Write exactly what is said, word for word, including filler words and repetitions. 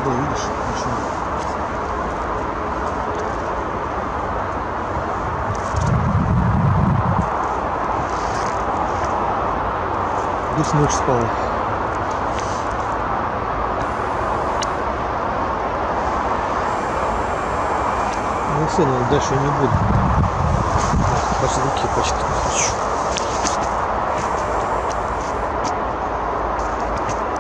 Да, видишь, почему? Весь ночь спала. Ну все, наверное, дальше не буду. Пошли кепочки.